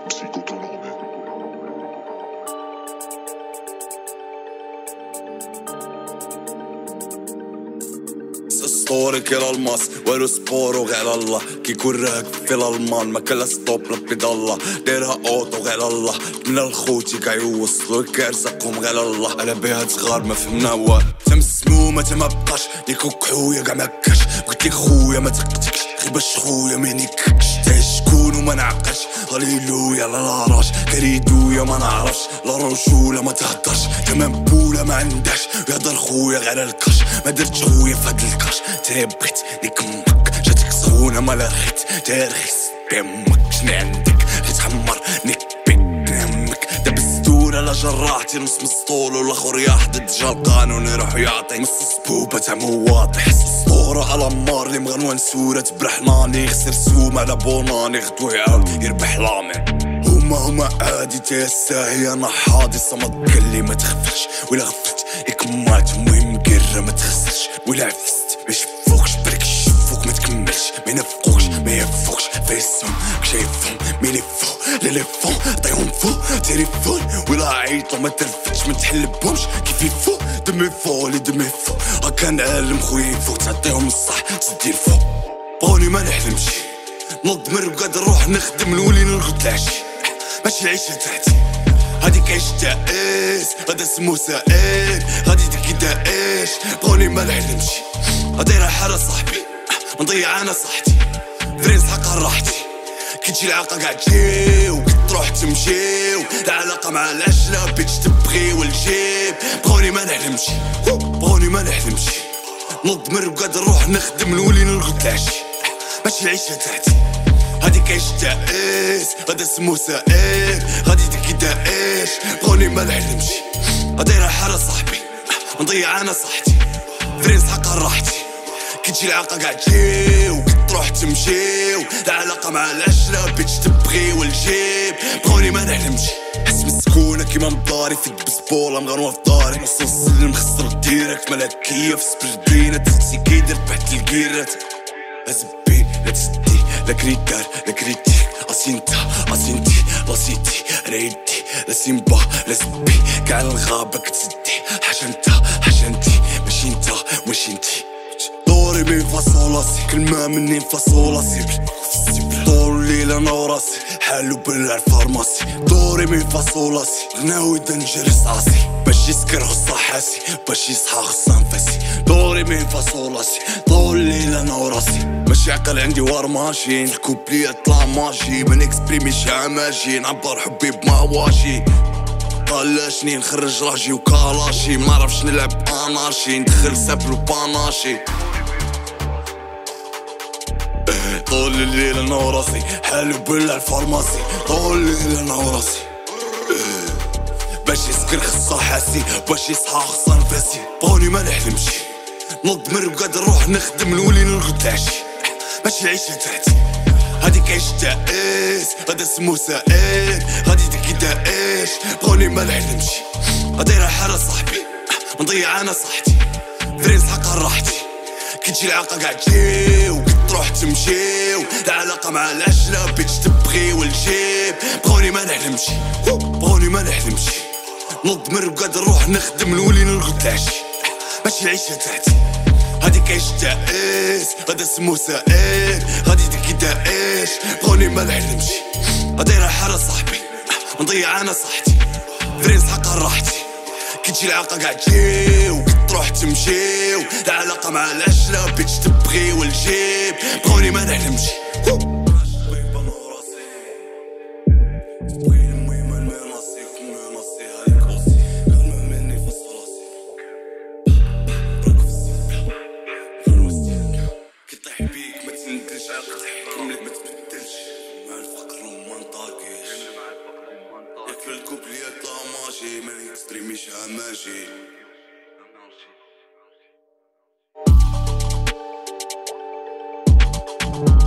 اسطوري كل الماس والو سبورو غير الله كيكون راكب في الالمان ما كلا ستوب لبيد الله دايرها اوطو غير الله من الخوتي كيوصلو كيرزقهم غير الله انا بها صغار ما فهمنا والو تم السمومه تما بقاش ليكو كحويا كاع مكاش قلت لك خويا ما تقتكش غير باش خويا ما نككش تا شكون وما نعقلش هاليلويا لا راش كريدويا ما نعرفش لا رجوله ما تهدرش كمان بوله ما عندهاش يهضر خويا غير الكاش ما درتش خويا فهاد الكاش تربيت ليك امك جاتك سخونه ما لا رخيت تارخيص بامك شنو عندك غير تحمر نيك بيك نمك دابا السدوره لا جراحتي نص مسطول والاخر يحدد جا القانون يروح يعطي نص سبوبه تاع مواطح اسطوره على مار اللي مغنوان سوره تبرحناني خسر سوم على بوناني غدو يعاود يربح لامين هما عادي تيساهي انا حاضي صمد كلي ما تخفش ولا غفلت ياك مات المهم قرة ما تخسرش ولا عفست ما يشوفوكش برك يشوفوك ما تكملش ما ينفقوكش ما ينفقوكش فيسهم شايفهم مي ليفو لا ليفون طيهم فوق تليفون ولا عيطو ما تلفتش ما تحلبهمش كيف يفو دمي فولي دمي فوق هاكا نعلم خويا يفوق تعطيهم الصح تسدي الفوق بغوني ما نحلمش نض مرقد نروح نخدم نولي نرقد العشي ماشي العيشة تاعتي هاديك عيش تائس هذا سمو سائل غادي كدا ايش بغوني ما نحلمش هاديرها حالة صاحبي نضيع انا صحتي فرينس حقا راحتي كي تجي العلاقة قاع تجيو تروح تمشيو العلاقة مع العشرة بيتش تبغي والجيب بغوني ما نحلمش بغوني ما نحلمش نض مرقد نروح نخدم نولي نرقد العشي ماشي العيشة تاعتي هاديك عيش تائس هذا سمو سائل غادي كدا ايش بغوني ما نحلمش هاديرها حالة صاحبي نضيع انا صحتي فرينس حقا راحتي كي تجي العلاقة قاع تجيو تروح تمشيو العلاقة مع العشرة بيتش تبغي والجيب بغوني ما نحلمش حس بالسكونة كيما مداري في البسبولة مغنوة في داري نص نسلم خسر ديريكت ملاكية في سبردينة تغسي كيدر بحت الكيرات ازبي لا تسدي لا كريتار لا كريتيك اسينتي لاسيتي ريدي لا سيمبا لا زبي كاع الغابة كتسدي حاجة انتي ماشي انتي دوري مي فاصولاسي كلمة مني فاصولاسي طول الليل انا وراسي حالو بلا الفارماسي دوري مي فاصولاسي غناوي دنجر رصاصي باش يسكر خصا حاسي باش يصحى خصا نفاسي دوري مي فاصولاسي طول الليل انا وراسي ماشي عقل عندي وار ماشي الكوبلي طلع ماشي ما نكسبريميش عماشي نعبر حبي بمواشي قلاشني نخرج راجي وكالاشي منعرفش نلعب انارشي ندخل سابلو باناشي طول الليل انا وراسي حالو بلا الفارماسي طول الليل انا وراسي باش يسكر خصا حاسي باش يصحى خصا نفاسي بغوني ما نحلمش نض مرقد نروح نخدم نولي نرقد العشي ماشي العيشة تاعتي هاديك عيش تائس هذا سمو سائل غادي كدا ايش بغوني ما نحلمش هاديرها حالة صاحبي نضيع انا صحتي فرينس حقا راحتي كي تجي العلاقة قاع تجيو تروح تمشيو العلاقة مع العشرة بيتش تبغي والجيب بغوني ما نحلمش بغوني ما نحلمش نض مرقد نروح نخدم نولي نرقد العشي ماشي العيشة تاعتي هاديك عيش تائس هذا سمو سائل غادي كدا ايش بغوني ما نحلمش هاديرها حالة صاحبي نضيع انا صحتي فرينس حقا راحتي كي تجي العلاقة قاع تجيو تروح تمشيو العلاقة مع العشرة بيتش تبغي والجيب بغوني ما نحلمش في الكوبليات لا ماشي ما نكسبريميش عماشي